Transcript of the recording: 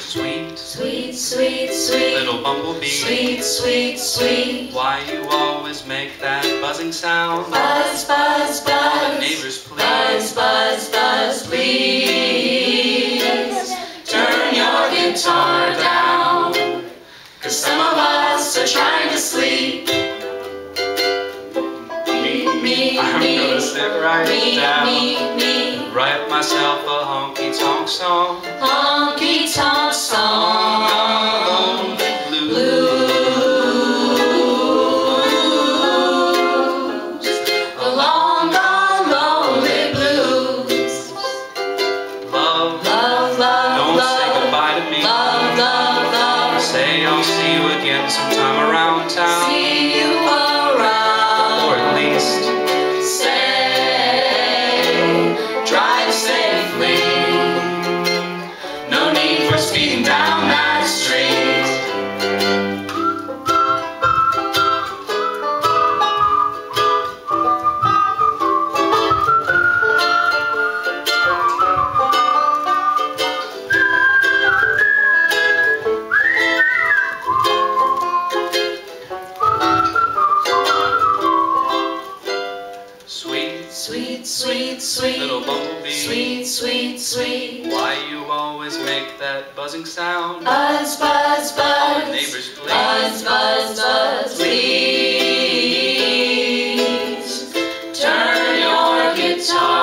Sweet, sweet, sweet, sweet, little bumblebee. sweet, sweet, sweet. Why you always make that buzzing sound? Buzz, buzz, buzz. The neighbors please. Buzz, buzz, buzz, please. Turn your guitar down, 'cause some of us are trying to sleep. Me, I'm gonna sit right down. me. Write myself a honky-tonk song. Honky-tonk song. Blues. The long gone lonely blues. Love, Love, love, don't love. say goodbye to me. Love, love, love. Say I'll see you again sometime around town. See you around. Or at least say, drive safely. No need for speeding down that street. sweet, Sweet, sweet, sweet. little bumblebee. Sweet, sweet, sweet. Why you always make that buzzing sound? Buzz, buzz, buzz. The neighbors please. Buzz, buzz, buzz, please. Turn your guitar